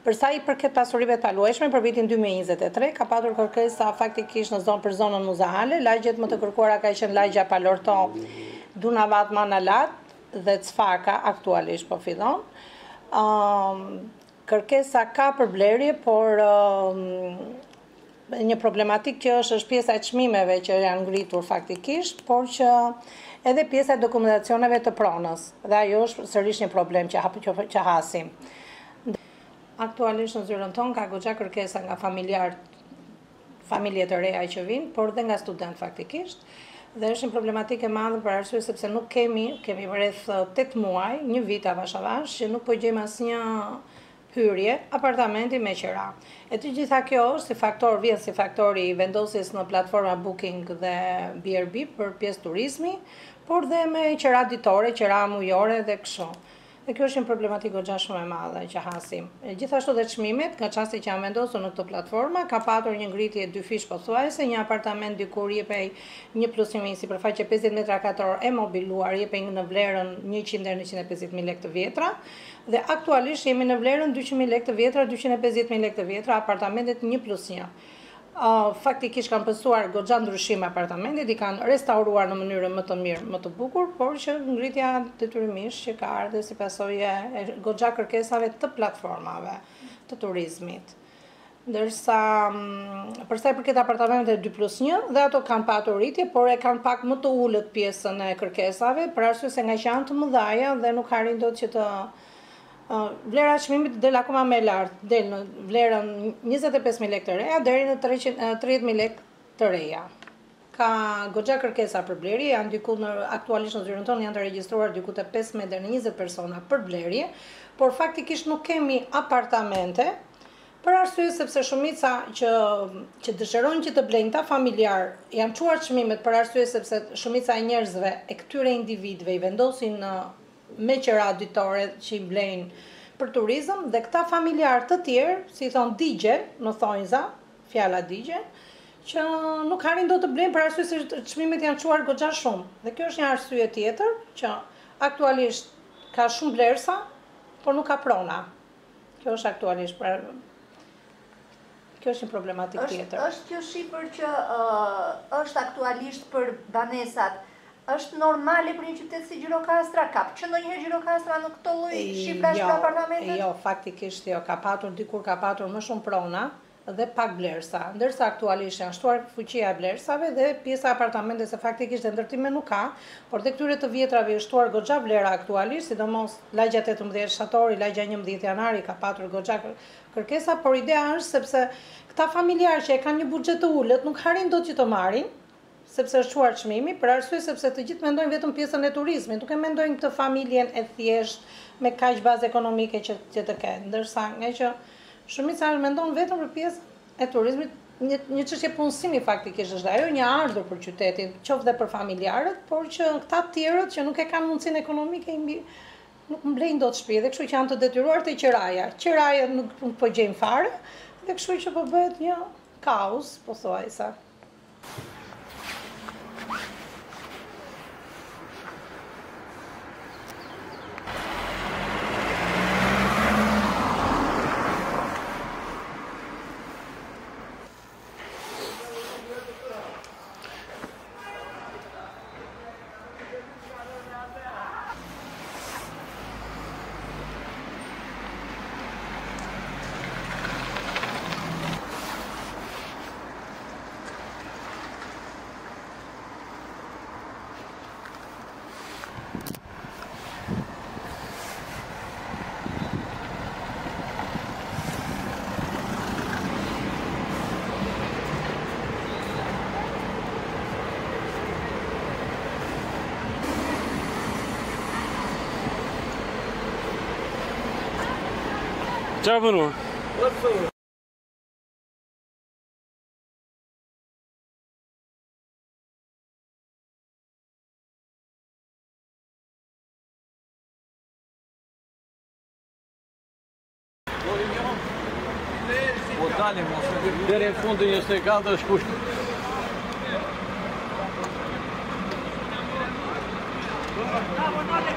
Për sa i përket pasurive të alueshme për vitin 2023, ka patur kërkesa faktikisht për zonën muzeale. Lagjet më të kërkuara ka qenë lagja Palorto, Dunavat, Manalat dhe Cfaka aktualisht po fillon. Kërkesa ka për blerje, por një problematik që është pjesa e çmimeve që janë ngritur faktikisht, por që edhe pjesa e dokumentacioneve të pronës. Dhe ajo është sërish një problem që hasim. Aktualisht në zyrën tonë ka goxha kërkesa nga familje të reja që vinë, por dhe nga student faktikisht. Dhe është një problematik e madhe për arsye sepse nuk kemi rreth 8 muaj, një vit avash që nuk po gjejmë asnjë hyrje apartamenti me qira. E të gjitha kjo është vjen si faktori i vendosjes në platforma Booking dhe B&B për pjesë turizmi, por dhe me qira ditore, qira mujore dhe kështu. Dhe kjo është një problematik goxha shumë e madhe që hasim. Gjithashtu dhe çmimet, nga çasti që janë vendosur në këtë platforma, ka patur një ngritje 2 fish pothuajse, një apartament dikur jepej 1+1 sipërfaqe 50 metra katror e mobiluar, jepej në vlerën 100 deri në 150.000 lekë të vjetra, dhe aktualisht jemi në vlerën 200.000 lekë të vjetra, 250.000 lekë të vjetra apartamentet 1+1. Faktikisht kanë pësuar goxha ndryshime apartamentet, i kanë restauruar në mënyrën më të mirë, më të bukur, por që ngritja detyrimisht që ka ardhur si pasojë e goxha kërkesave të platformave të turizmit. Ndërsa përsa i përket apartamentet 2+1, dhe ato kanë patur rritje, por e kanë pak më të ulët pjesën e kërkesave, për arsye se nga që janë të mëdhaja dhe nuk arrin dot që të vlera e çmimit del akoma më lart, del në vlerën 25.000 lekë të reja deri në 30.000 lekë të reja. Ka goxha kërkesa për blerje, janë diku aktualisht në zyrën tonë janë të regjistruar diku te 15 deri në 20 persona për blerje, por faktikisht nuk kemi apartamente, për arsye sepse shumica që dëshirojnë që të blejnë ta familjar janë çuar çmimet për arsye sepse shumica e njerëzve e këtyre individëve i vendosin me qira ditore që i blejnë për turizëm, dhe këta familjar të tjerë, si thonë digje, në thonjza, fjala digje, që nuk arrin do të blejnë për arsye se çmimet janë çuar goxha shumë. Dhe kjo është një arsye tjetër që aktualisht ka shumë vlerësa, por nuk ka prona. Kjo është aktualisht kjo është një problematik tjetër. Është kjo shifër që është aktualisht për banesat, është normale për një qytet si Gjirokastra? Ka që ndonjëherë Gjirokastra në këto lloj shifrash për apartamentet? Jo, faktikisht jo, dikur ka patur më shumë prona dhe pak vlerësa, ndërsa aktualisht janë shtuar fuqia e vlerësave dhe pjesa e apartamenteve se faktikisht e ndërtime nuk ka, por dhe këtyre të vjetrave është shtuar goxha vlera aktualisht, sidomos lagja 18 shtatori, lagja 11 janari ka patur goxha kërkesa, por ideja është sepse këta familjarë që e kanë një buxhet të ulët nuk arrin dot që të marrin, sepse është çuar çmimi, për arsye sepse të gjithë mendojnë vetëm pjesën e turizmit, nuk e mendojnë këtë familjen e thjesht me kaq bazë ekonomike që të kenë, ndërsa nga që shumica mendon vetëm për pjesën e turizmit, një çështje punësimi faktikisht është ajo, një ardhur për qytetin, qoftë dhe për familjarët, por që këta të tjerët që nuk e kanë mundësinë ekonomike nuk mblejnë dot shtëpi, dhe kështu që janë të detyruar të qiraja. Qiraja nuk po gjejnë fare, dhe kështu që po bëhet një kaos, pothuajse. Çfarë bënu? Po dalim, deri në fundin 24 është kusht. Bravo,